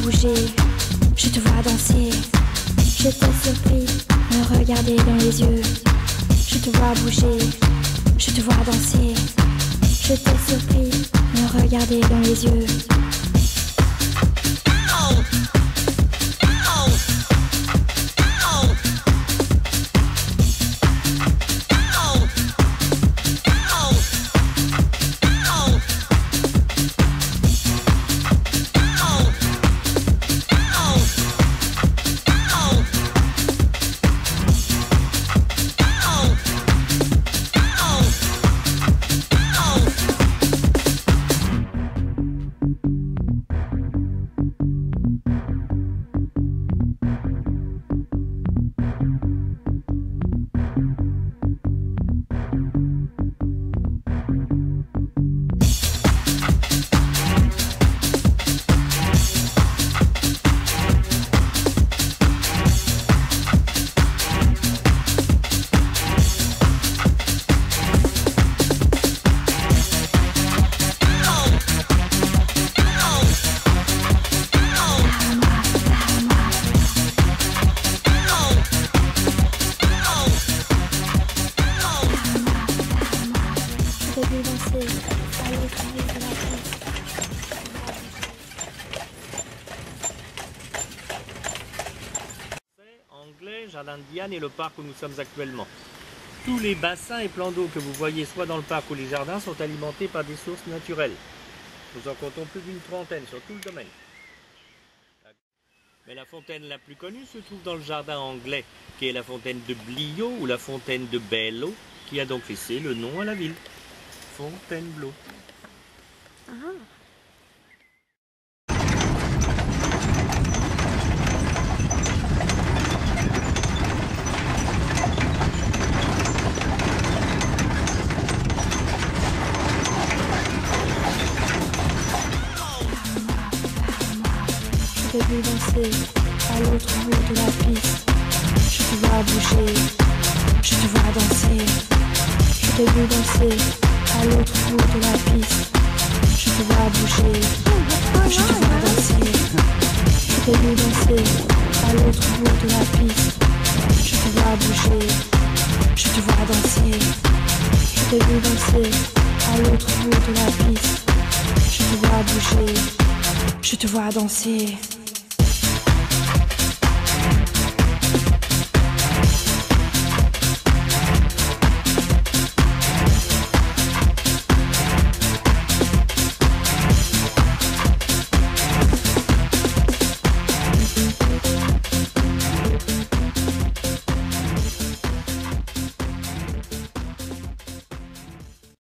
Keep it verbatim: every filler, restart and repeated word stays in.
bouger, je te vois danser. J'étais surpris, me regarder dans les yeux. Je te vois bouger, je te vois danser. J'étais surpris, me regarder dans les yeux. Anglais, Jardin de Diane et le parc où nous sommes actuellement. Tous les bassins et plans d'eau que vous voyez soit dans le parc ou les jardins sont alimentés par des sources naturelles. Nous en comptons plus d'une trentaine sur tout le domaine. Mais la fontaine la plus connue se trouve dans le jardin anglais, qui est la fontaine de Bliot ou la fontaine de Bello, qui a donc laissé le nom à la ville. Fontainebleau. Ah. Je t'ai vu danser à l'autre bout de la piste. Je te vois bouger, je te vois danser. Je t'ai vu danser à l'autre bout de la piste. Je te vois bouger, je te vois danser. Je t'ai vu danser à l'autre bout de la piste. Je te vois bouger, je te vois danser. Je t'ai vu danser à l'autre bout de la piste. Je te vois bouger, je te vois danser.